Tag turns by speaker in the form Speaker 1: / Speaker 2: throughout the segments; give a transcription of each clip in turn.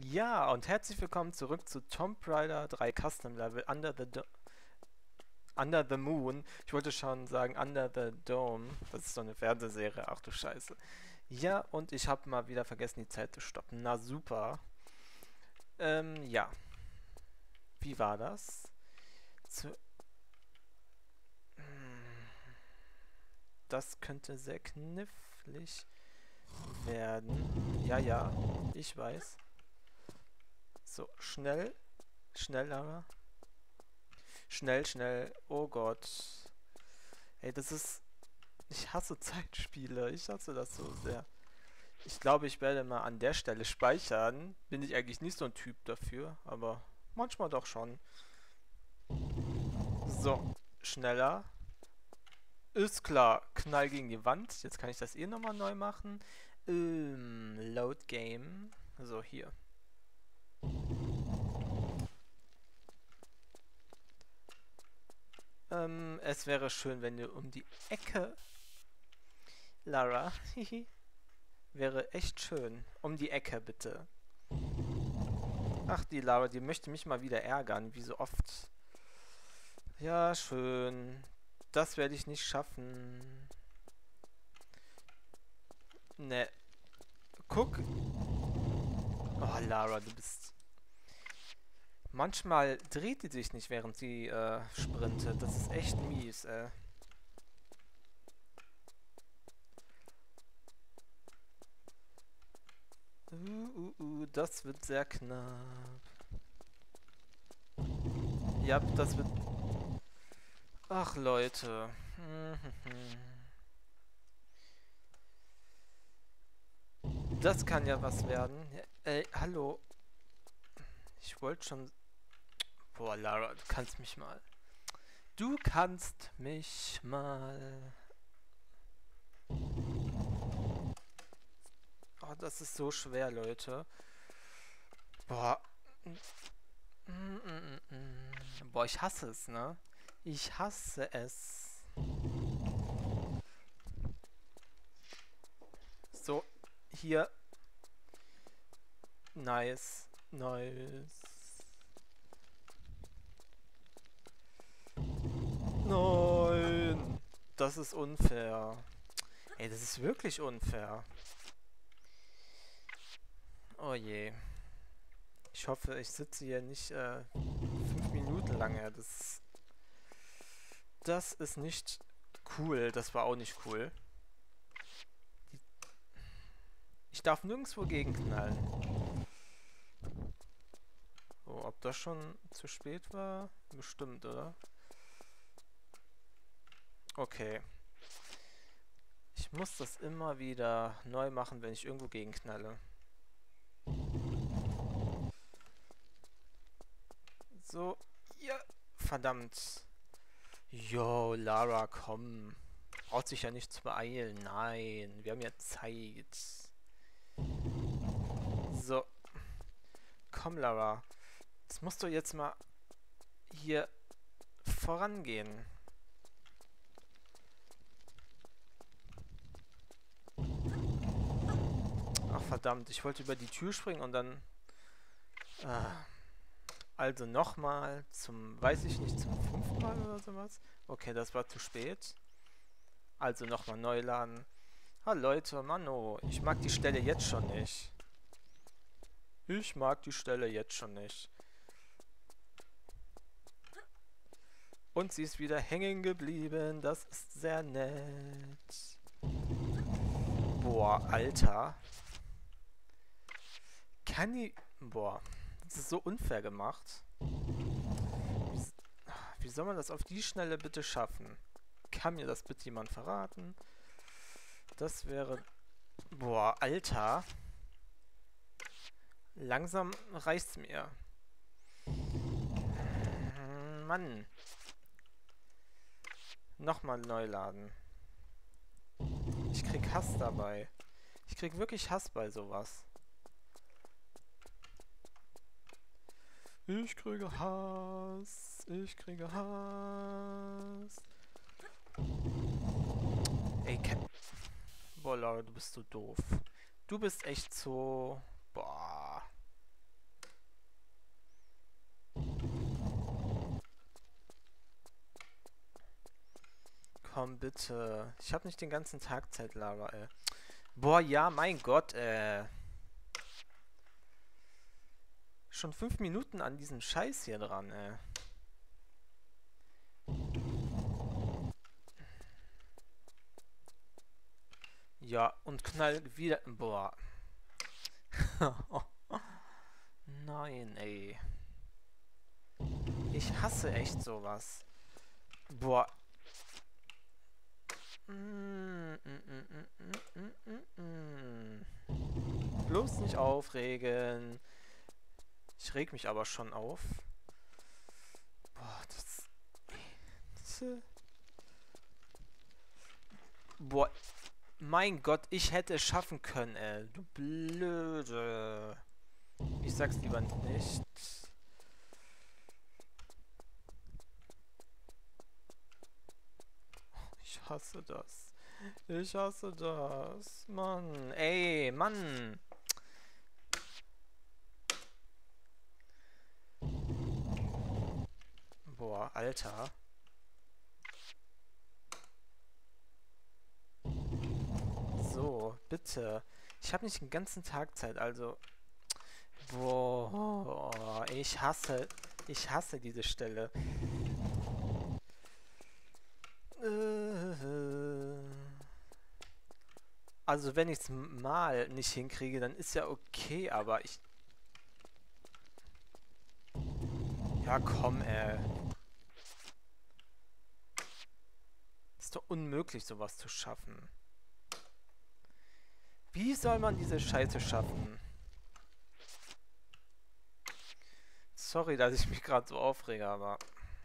Speaker 1: Ja, und herzlich willkommen zurück zu Tomb Raider 3 Custom Level Under the Moon. Ich wollte schon sagen Under the Dome. Das ist so eine Fernsehserie. Ach du Scheiße. Ja, und ich habe mal wieder vergessen, die Zeit zu stoppen. Na super. Ja. Wie war das? Zu Das könnte sehr knifflig werden. Ja, ja, ich weiß. So, schnell. Schneller. Schnell, schnell. Oh Gott. Ey, das ist... Ich hasse Zeitspiele. Ich hasse das so sehr. Ich glaube, ich werde mal an der Stelle speichern. Bin ich eigentlich nicht so ein Typ dafür, aber manchmal doch schon. So, schneller. Ist klar. Knall gegen die Wand. Jetzt kann ich das nochmal neu machen. Load Game. So, hier. Es wäre schön, wenn du um die Ecke... Lara, wäre echt schön. Um die Ecke, bitte. Ach, die Lara, die möchte mich mal wieder ärgern, wie so oft. Ja, schön. Das werde ich nicht schaffen. Ne. Guck. Oh, Lara, du bist... Manchmal dreht die sich nicht, während sie sprintet. Das ist echt mies, ey. Das wird sehr knapp. Ja, das wird... Ach, Leute. Das kann ja was werden. Ey, hallo. Ich wollte schon... Boah, Lara, du kannst mich mal. Du kannst mich mal. Oh, das ist so schwer, Leute. Boah. Boah, ich hasse es, ne? Ich hasse es. So, hier. Nice. Nice. Nein! Das ist unfair. Ey, das ist wirklich unfair. Oh je. Ich hoffe, ich sitze hier nicht 5 Minuten lang. Das ist nicht cool. Das war auch nicht cool. Ich darf nirgendwo gegenknallen. Oh, ob das schon zu spät war? Bestimmt, oder? Okay. Ich muss das immer wieder neu machen, wenn ich irgendwo gegenknalle. So, ja, verdammt. Yo, Lara, komm. Braucht sich ja nicht zu beeilen. Nein, wir haben ja Zeit. So. Komm, Lara. Es musst du jetzt mal hier vorangehen. Ach, verdammt. Ich wollte über die Tür springen und dann... Also nochmal zum, weiß ich nicht, zum 5. Mal oder sowas. Okay, das war zu spät. Also nochmal neu laden. Ah, Leute, Mano, ich mag die Stelle jetzt schon nicht. Ich mag die Stelle jetzt schon nicht. Und sie ist wieder hängen geblieben. Das ist sehr nett. Boah, Alter. Kann die... Boah, das ist so unfair gemacht. Wie soll man das auf die Schnelle bitte schaffen? Kann mir das bitte jemand verraten? Das wäre... Boah, Alter. Langsam reicht's mir. Mann. Nochmal neu laden. Ich krieg Hass dabei. Ich krieg wirklich Hass bei sowas. Ich kriege Hass. Ich kriege Hass. Ey, boah, Laura, du bist so doof. Du bist echt so... Boah. komm, bitte. Ich habe nicht den ganzen Tag Zeit, Lara, ey. Boah, ja, mein Gott, schon 5 Minuten an diesem Scheiß hier dran, ey. Ja, und knall wieder. Boah. Nein, ey. Ich hasse echt sowas. Boah. Bloß nicht aufregen. Ich reg mich aber schon auf. Boah, das... Boah, mein Gott, ich hätte es schaffen können, ey. Du Blöde. Ich sag's lieber nicht. Ich hasse das. Ich hasse das. Mann, ey, Mann. Boah, Alter. So, bitte. Ich habe nicht den ganzen Tag Zeit, also... Boah, ich hasse diese Stelle. Also wenn ich es mal nicht hinkriege, dann ist ja okay, aber ich... Ja, komm, ist doch unmöglich, sowas zu schaffen. Wie soll man diese Scheiße schaffen? Sorry, dass ich mich gerade so aufrege, aber...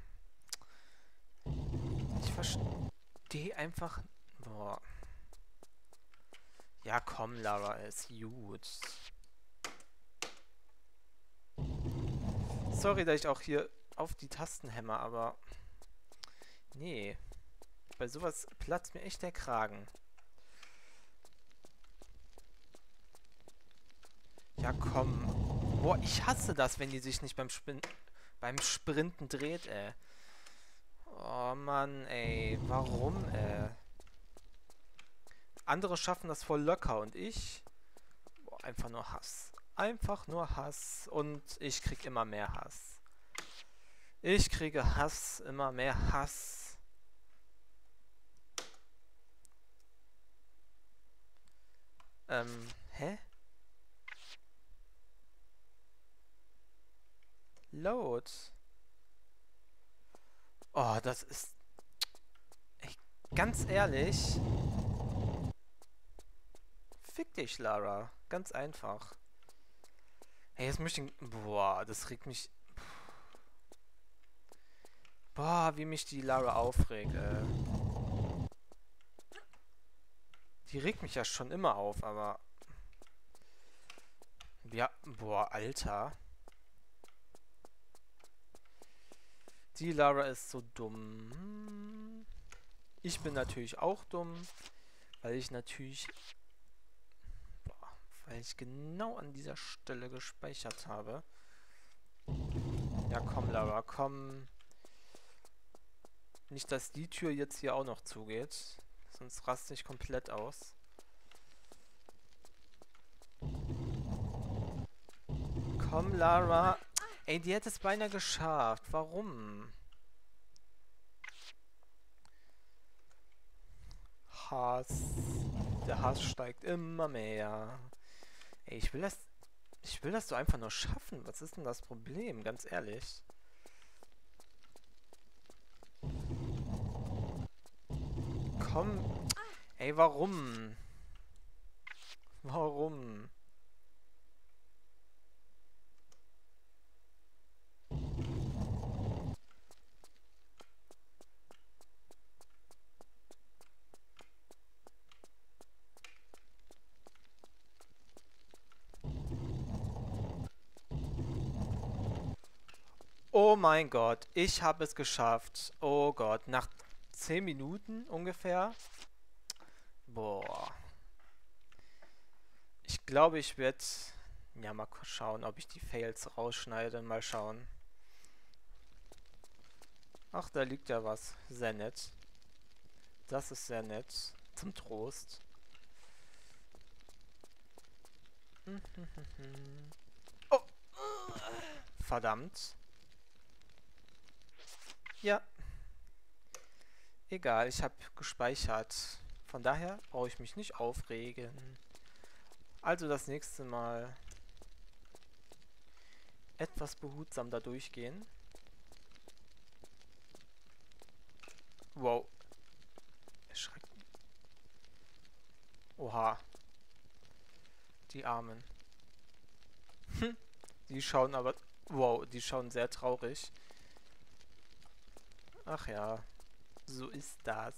Speaker 1: Ich verstehe einfach... Boah. Ja, komm, Lara, ist gut. Sorry, dass ich auch hier auf die Tasten hämmer, aber... Nee. Bei sowas platzt mir echt der Kragen. Ja, komm. Boah, ich hasse das, wenn die sich nicht beim Sprinten dreht, ey. Oh Mann, ey. Warum, ey? Andere schaffen das voll locker und ich... Boah, einfach nur Hass. Einfach nur Hass und ich krieg immer mehr Hass. Ich kriege Hass, immer mehr Hass. Hä? Load. Oh, das ist... Ey, ganz ehrlich... Fick dich, Lara. Ganz einfach. Hey, jetzt möchte ich... Boah, das regt mich... Boah, wie mich die Lara aufregt, Die regt mich ja schon immer auf, aber... Ja, boah, Alter. Die Lara ist so dumm. Ich bin natürlich auch dumm, weil ich natürlich... Boah, weil ich genau an dieser Stelle gespeichert habe. Ja, komm, Lara, komm. Nicht, dass die Tür jetzt hier auch noch zugeht. Sonst raste ich komplett aus. Komm, Lara. Ey, die hätte es beinahe geschafft. Warum? Hass. Der Hass steigt immer mehr. Ey, ich will das so einfach nur schaffen. Was ist denn das Problem? Ganz ehrlich. Komm. Ey, warum? Warum? Oh mein Gott, ich habe es geschafft. Oh Gott, nach 10 Minuten ungefähr. Boah. Ich glaube, ich werde... Ja, mal schauen, ob ich die Fails rausschneide. Mal schauen. Ach, da liegt ja was. Sehr nett. Das ist sehr nett. Zum Trost. Oh! Verdammt. Ja. Egal, ich habe gespeichert. Von daher brauche ich mich nicht aufregen. Also das nächste Mal etwas behutsam da durchgehen. Wow. Erschreckend. Oha. Die Armen. Die schauen aber... Wow, die schauen sehr traurig. Ach ja, so ist das.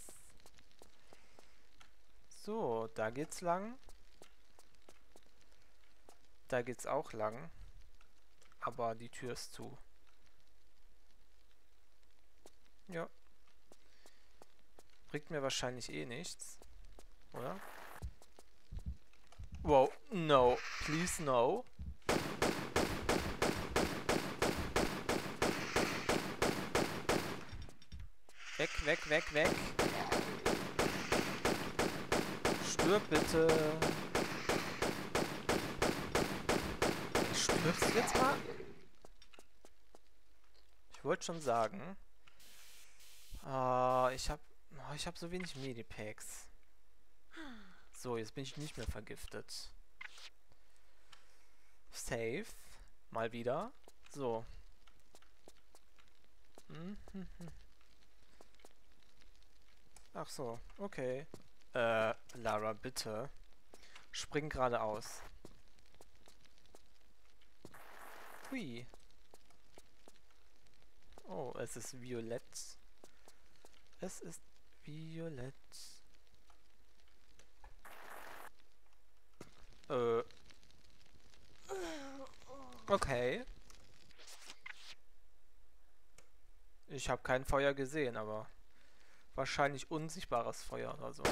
Speaker 1: So, da geht's lang. Da geht's auch lang. Aber die Tür ist zu. Ja. Bringt mir wahrscheinlich eh nichts. Oder? Wow, no. Please no. Weg, weg, weg, weg. Stirb bitte. Stirbst du jetzt mal? Ich wollte schon sagen. Ich hab so wenig Medipacks. So, jetzt bin ich nicht mehr vergiftet. Safe. Mal wieder. So. Ach so, okay. Lara, bitte. Spring geradeaus. Hui. Oh, es ist violett. Es ist violett. Okay. Ich habe kein Feuer gesehen, aber wahrscheinlich unsichtbares Feuer oder so.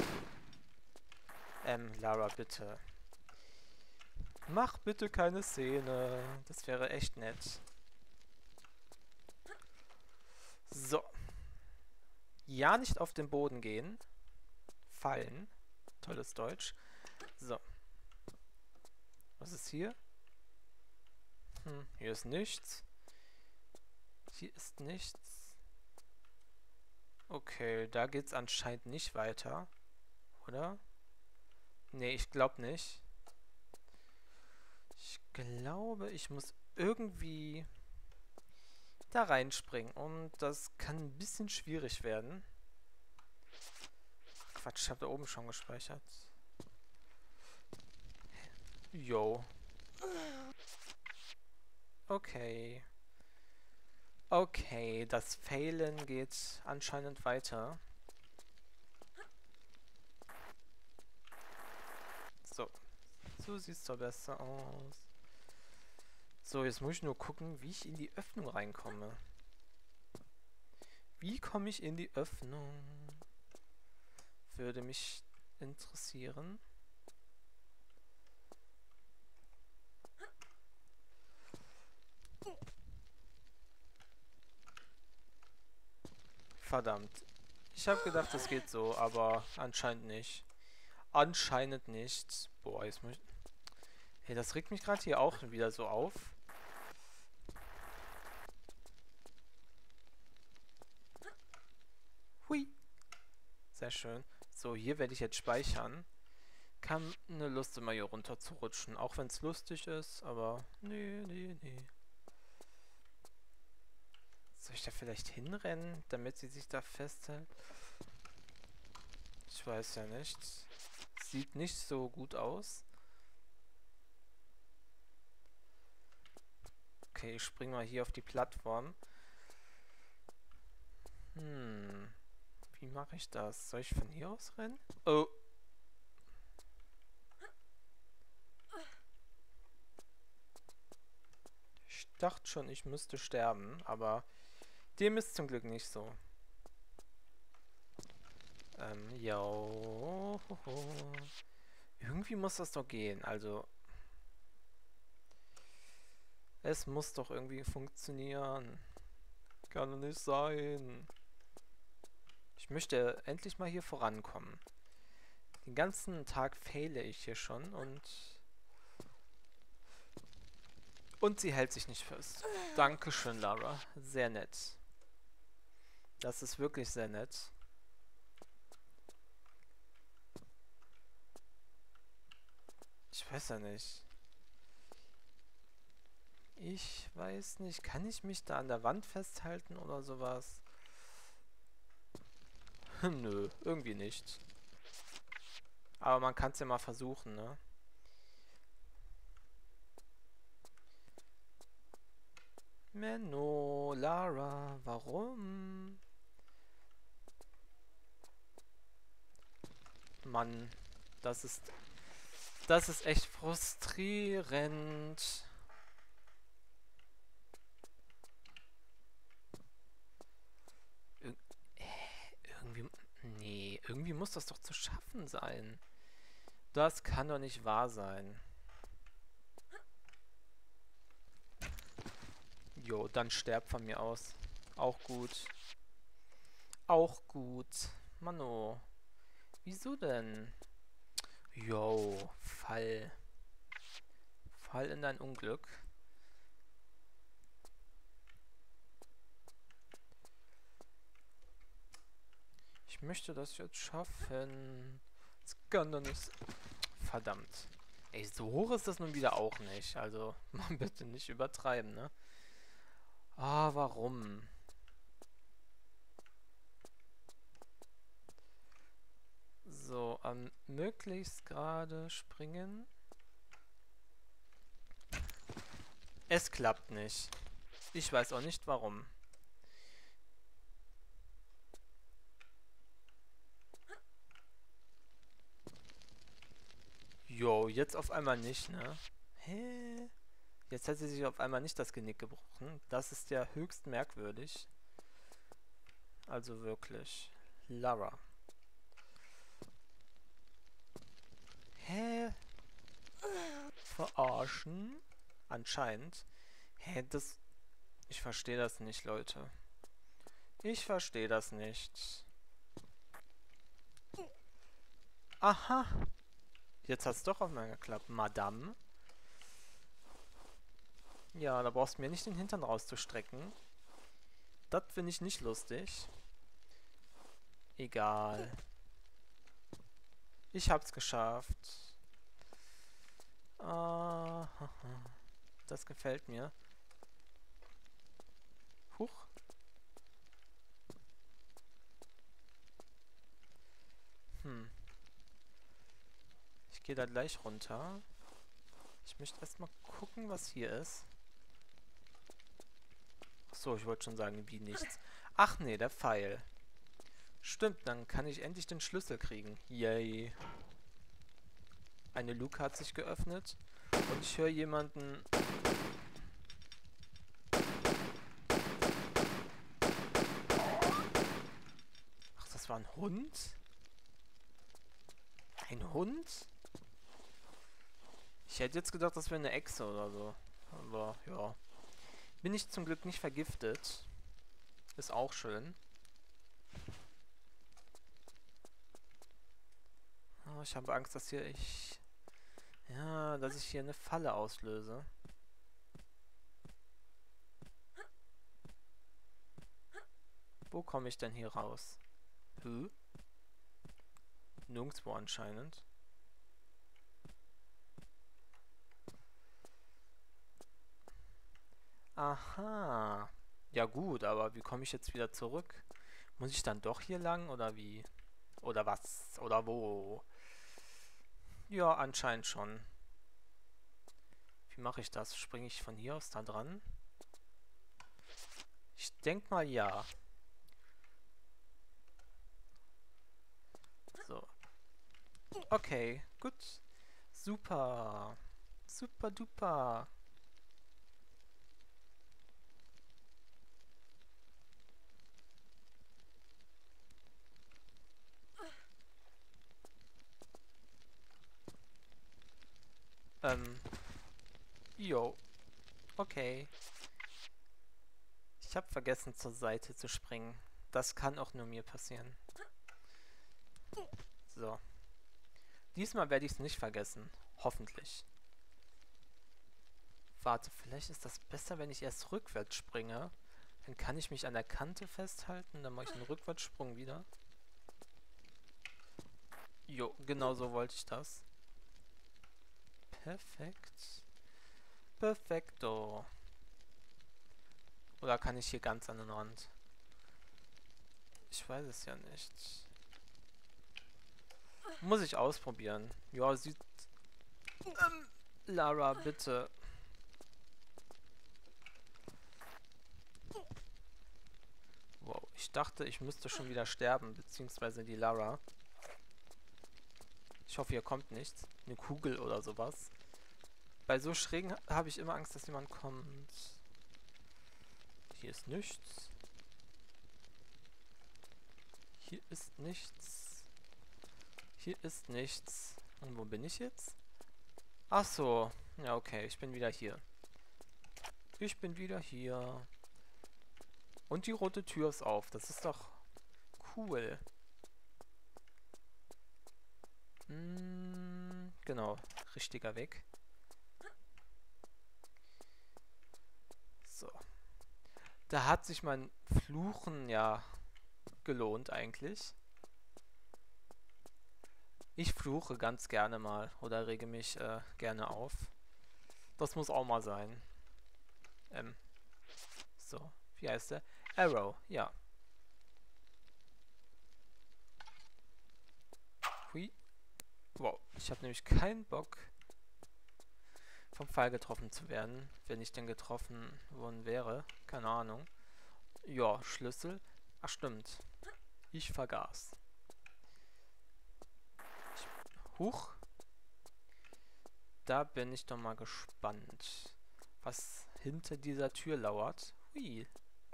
Speaker 1: Lara, bitte. Mach bitte keine Szene. Das wäre echt nett. So. Ja, nicht auf den Boden gehen. Fallen. Tolles Deutsch. So. Was ist hier? Hier ist nichts. Hier ist nichts. Okay, da geht's anscheinend nicht weiter. Oder? Nee, ich glaube nicht. Ich glaube, ich muss irgendwie da reinspringen. Und das kann ein bisschen schwierig werden. Quatsch, ich habe da oben schon gespeichert. Yo. Okay. Okay, das Failen geht anscheinend weiter. So. So sieht es doch besser aus. So, jetzt muss ich nur gucken, wie ich in die Öffnung reinkomme. Wie komme ich in die Öffnung? Würde mich interessieren. Verdammt. Ich habe gedacht, das geht so, aber anscheinend nicht. Anscheinend nicht. Boah, jetzt muss ich... Hey, das regt mich gerade hier auch wieder so auf. Hui. Sehr schön. So, hier werde ich jetzt speichern. Keine Lust, immer hier runter zu rutschen. Auch wenn es lustig ist, aber... Nee. Soll ich da vielleicht hinrennen, damit sie sich da festhält? Ich weiß ja nicht. Sieht nicht so gut aus. Okay, ich spring mal hier auf die Plattform. Wie mache ich das? Soll ich von hier aus rennen? Oh. Ich dachte schon, ich müsste sterben, aber dem ist zum Glück nicht so. Jo. Irgendwie muss das doch gehen, also... Es muss doch irgendwie funktionieren. Kann doch nicht sein. Ich möchte endlich mal hier vorankommen. Den ganzen Tag fehle ich hier schon und sie hält sich nicht fest. Dankeschön, Lara. Sehr nett. Das ist wirklich sehr nett. Ich weiß ja nicht. Ich weiß nicht. Kann ich mich da an der Wand festhalten oder sowas? Nö, irgendwie nicht. Aber man kann es ja mal versuchen, ne? Menno, Lara, warum? Mann, das ist echt frustrierend. Irgendwie, nee, irgendwie muss das doch zu schaffen sein. Das kann doch nicht wahr sein. Jo, dann sterb von mir aus. Auch gut. Auch gut. Mano. Wieso denn? Jo, Fall. Fall in dein Unglück. Ich möchte das jetzt schaffen. Das kann doch nicht... Verdammt. Ey, so hoch ist das nun wieder auch nicht. Also, man bitte nicht übertreiben, ne? Ah, warum? So, möglichst gerade springen. Es klappt nicht. Ich weiß auch nicht warum. Jo, jetzt auf einmal nicht, ne? Hä? Jetzt hat sie sich auf einmal nicht das Genick gebrochen. Das ist ja höchst merkwürdig. Also wirklich. Lara. Hä? Verarschen? Anscheinend. Hä, das... Ich verstehe das nicht, Leute. Ich verstehe das nicht. Aha. Jetzt hat es doch auf einmal geklappt. Madame. Ja, da brauchst du mir nicht den Hintern rauszustrecken. Das finde ich nicht lustig. Egal. Ich hab's geschafft. Ah, das gefällt mir. Huch. Ich gehe da gleich runter. Ich möchte erstmal gucken, was hier ist. Achso, ich wollte schon sagen, wie nichts. Ach nee, der Pfeil. Stimmt, dann kann ich endlich den Schlüssel kriegen. Yay. Eine Luke hat sich geöffnet. Und ich höre jemanden... Ach, das war ein Hund? Ein Hund? Ich hätte jetzt gedacht, das wäre eine Echse oder so. Aber, ja. Bin ich zum Glück nicht vergiftet. Ist auch schön. Oh, ich habe Angst, dass dass ich hier eine Falle auslöse. Wo komme ich denn hier raus? Nirgendwo anscheinend. Aha. Ja gut, aber wie komme ich jetzt wieder zurück? Muss ich dann doch hier lang oder wie? Oder was? Oder wo? Ja, anscheinend schon. Wie mache ich das? Springe ich von hier aus da dran? Ich denke mal ja. So. Okay, gut. Super. Super duper. Jo. Okay. Ich habe vergessen, zur Seite zu springen. Das kann auch nur mir passieren. So. Diesmal werde ich es nicht vergessen. Hoffentlich. Warte, vielleicht ist das besser, wenn ich erst rückwärts springe. Dann kann ich mich an der Kante festhalten. Dann mache ich einen Rückwärtssprung wieder. Jo, genau so wollte ich das. Perfekt. Perfekto. Oder kann ich hier ganz an den Rand? Ich weiß es ja nicht. Muss ich ausprobieren. Ja, sieht... Lara, bitte. Wow, ich dachte, ich müsste schon wieder sterben, beziehungsweise die Lara. Ich hoffe, hier kommt nichts. Eine Kugel oder sowas. Bei so schrägen habe ich immer Angst, dass jemand kommt. Hier ist nichts. Hier ist nichts. Hier ist nichts. Und wo bin ich jetzt? Ach so. Ja, okay. Ich bin wieder hier. Ich bin wieder hier. Und die rote Tür ist auf. Das ist doch cool. Genau. Richtiger Weg. So. Da hat sich mein Fluchen ja gelohnt eigentlich. Ich fluche ganz gerne mal oder rege mich gerne auf. Das muss auch mal sein. So, wie heißt der? Arrow, ja. Hui. Wow, ich habe nämlich keinen Bock, vom Pfeil getroffen zu werden, wenn ich denn getroffen worden wäre. Keine Ahnung. Ja, Schlüssel. Ach stimmt. Ich vergaß. Huch. Da bin ich doch mal gespannt, was hinter dieser Tür lauert. Hui.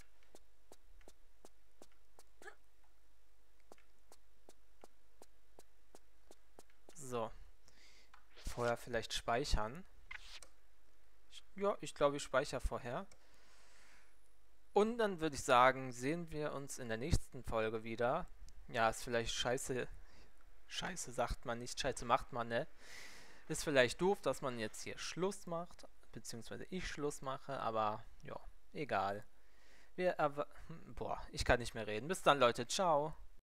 Speaker 1: So. Vorher vielleicht speichern. Ja, ich glaube, ich speichere vorher. Und dann würde ich sagen, sehen wir uns in der nächsten Folge wieder. Ja, ist vielleicht scheiße. Scheiße sagt man nicht, scheiße macht man, ne? Ist vielleicht doof, dass man jetzt hier Schluss macht, beziehungsweise ich Schluss mache, aber ja, egal. Boah, ich kann nicht mehr reden. Bis dann, Leute. Ciao.